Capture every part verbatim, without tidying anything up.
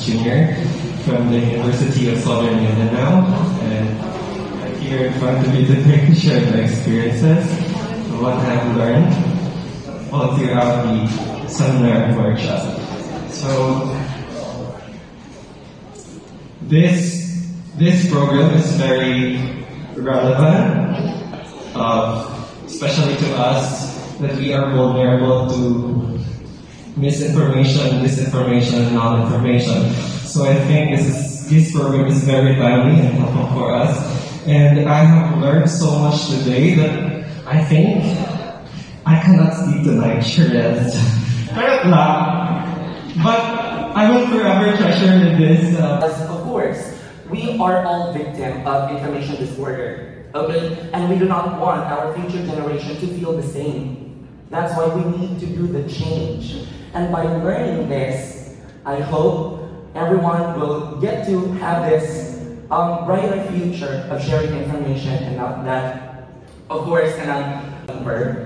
Junior from the University of Southern Mindanao, and I'm here in front of you today to share my experiences and what I've learned all throughout the seminar and workshop. So this this program is very relevant, uh, especially to us that we are vulnerable to misinformation, disinformation, and malinformation. So I think this is this program is very timely and helpful for us. And I have learned so much today that I think I cannot sleep tonight, sure is. But I will forever treasure this. Uh, of course, we are all victims of information disorder, okay? And we do not want our future generation to feel the same. That's why we need to do the change. And by learning this, I hope everyone will get to have this um, brighter future of sharing information and not that, of course, and I'm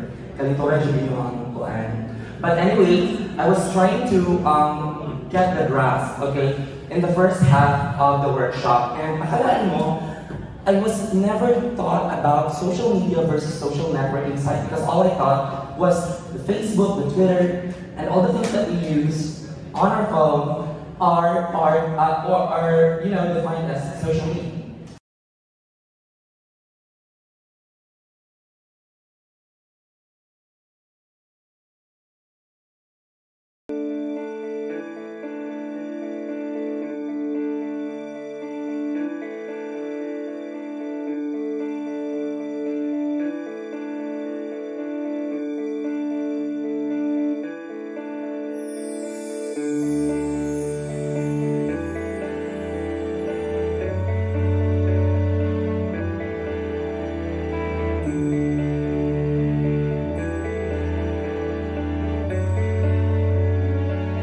But anyway, I was trying to um, get the grasp, okay, in the first half of the workshop. And akalaan mo, I was never thought about social media versus social networking site because all I thought was the Facebook, the Twitter, and all the things that we use on our phone are, are, uh, or are, you know, defined as social media.